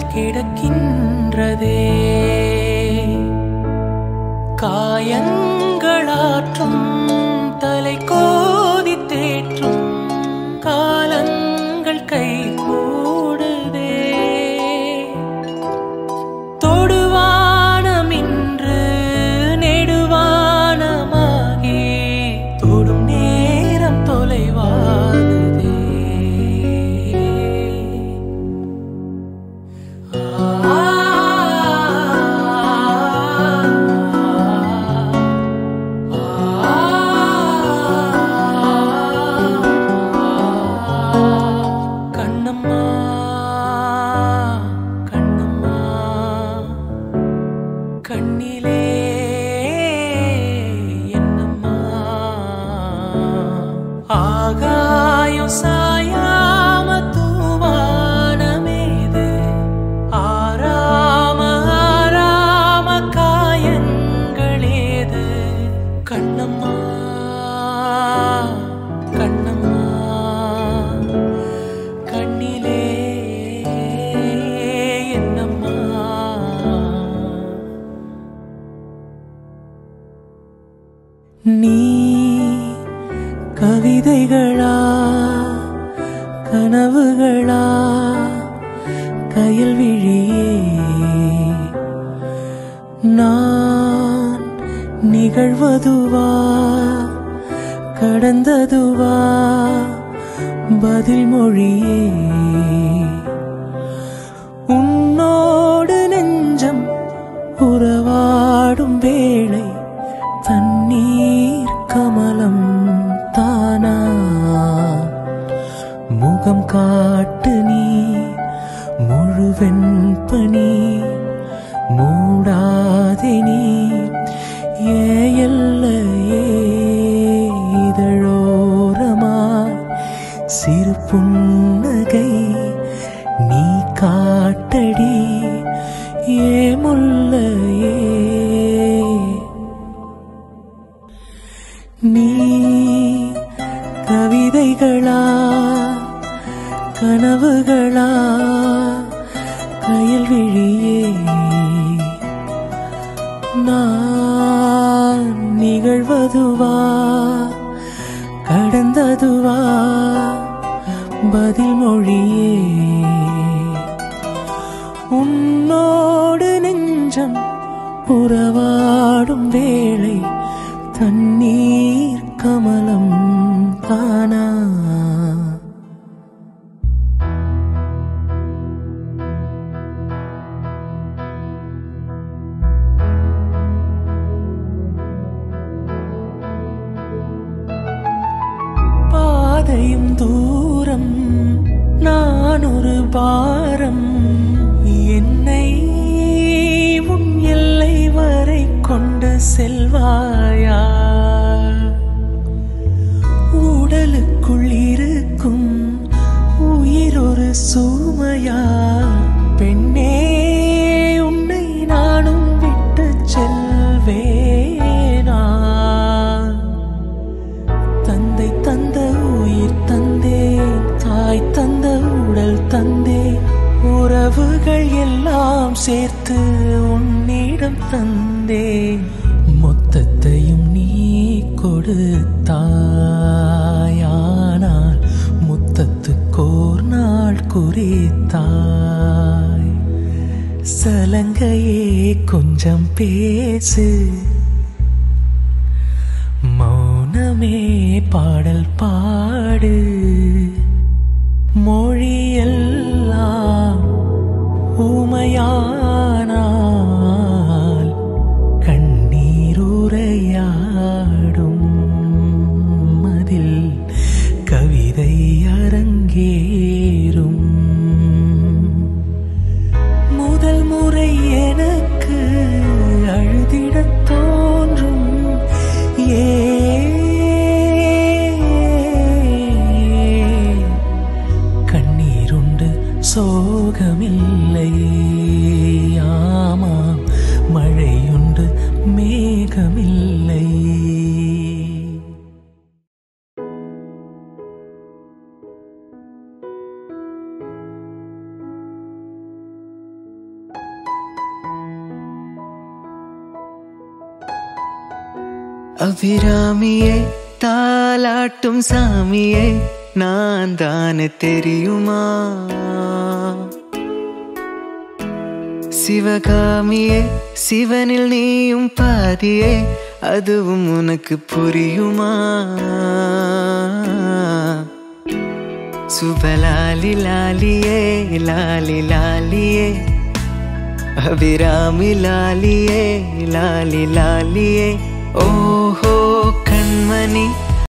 கிடக்கின்றதே. காயங்களாற்றும் தலை கோதி தேற்றும் காலங்கள் கை கூடுதே. தொடுவானமின்று நெடுவானமாகி தொடும் நேரம் தொலைவாகுதே. கண்ணிலே என்னம்மா ஆகாயம் சாயாம தூவானமேது ஆராம ஆராம காயங்களேது. கண்ணம்மா கண்ணம்மா கண்ணிலே என்னம்மா. நீ கவிதைகளா கனவுகளா கயல் விழியே. நான் நிகழ்வதுவா கடந்ததுவா பதில் மொழியே. உன்னோடு நெஞ்சம் உறவாடும் வேளை தண்ணீர் கமலம் தானா. முகம் காட்டு நீ முழுவெண் பனி மூடாதே நீ ஏயல்லையே. இதழோரமாய் சிறு புன்னகை நீ காட்டடி ஏமுல்லையே. நீ கவிதைகளா கனவுகளா கயல் விழியே. நான் நிகழ்வதுவா கடந்ததுவா பதில் மொழியே. உன்னோடு நெஞ்சம் உறவாடும் வேளை தண்ணீர் கமலம் தானா. பாதையும் தூரம் நான் ஒரு பாரம் என்னை உன் எல்லை வரை கொண்டு செல்வாயா. உடலுக்குள் இருக்கும் உயிர் ஒரு சுமையா. பெண்ணே உன்னை நானும் விட்டு செல்வேனா. தந்தை தந்த உயிர் தந்தே தாய் தந்த உடல் தந்தே உறவுகள் எல்லாம் சேர்த்து உன்னிடம் தந்தே. மொத்தத்தையும் நீ கொடுத்தாயானால் முத்தத்துக்கோர் நாள் குறித்தாய். சலங்கையே கொஞ்சம் பேசு மௌனமே பாடல் பாடு. மொழியெல்லாம் ஊமையானால் கண்ணீருரையாடும். அதில் கவிதை அரங்கேறும். முதல் முறை எனக்கு அழுதிடத் தோன்றும். கண் அபிராமியே தாலாட்டும் சாமியே நான் தானே தெரியுமா? சிவகாமியே சிவனில் நீயும் பாதியே அதுவும் உனக்கு புரியுமா? சுபலாலி லாலியே லாலி லாலியே அபிராமி லாலியே லாலி லாலியே ஓஹோ கண்மணி